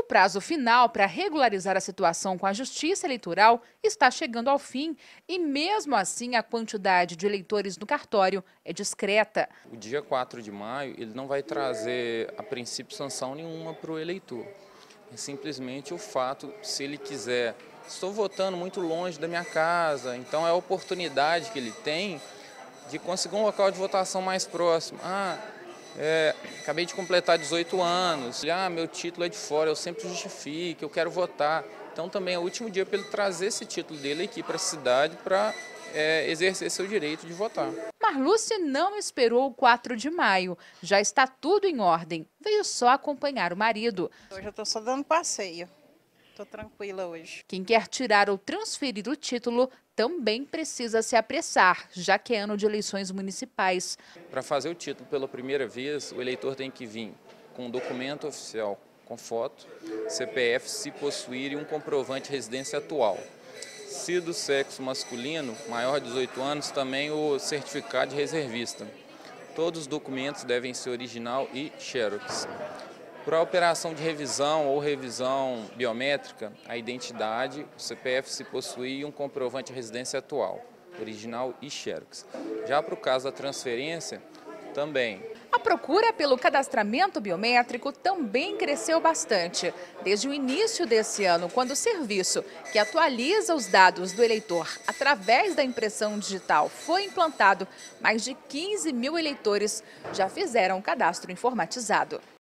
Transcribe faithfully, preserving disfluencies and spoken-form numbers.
prazo final para regularizar a situação com a Justiça Eleitoral está chegando ao fim e, mesmo assim, a quantidade de eleitores no cartório é discreta. O dia quatro de maio ele não vai trazer, a princípio, sanção nenhuma para o eleitor. É simplesmente o fato, se ele quiser, estou votando muito longe da minha casa, então é a oportunidade que ele tem de conseguir um local de votação mais próximo. Ah, é, acabei de completar dezoito anos, ah, meu título é de fora, eu sempre justifico, eu quero votar. Então também é o último dia para ele trazer esse título dele aqui para a cidade para é, exercer seu direito de votar. Marluce não esperou o quatro de maio, já está tudo em ordem, veio só acompanhar o marido. Hoje eu estou só dando passeio, estou tranquila hoje. Quem quer tirar ou transferir o título também precisa se apressar, já que é ano de eleições municipais. Para fazer o título pela primeira vez, o eleitor tem que vir com um documento oficial com foto, C P F se possuir e um comprovante de residência atual. Se do sexo masculino, maior de dezoito anos, também o certificado de reservista. Todos os documentos devem ser original e xerox. Para a operação de revisão ou revisão biométrica, a identidade, o C P F se possuir e um comprovante de residência atual, original e xerox. Já para o caso da transferência, também. A procura pelo cadastramento biométrico também cresceu bastante. Desde o início desse ano, quando o serviço que atualiza os dados do eleitor através da impressão digital foi implantado, mais de quinze mil eleitores já fizeram o cadastro informatizado.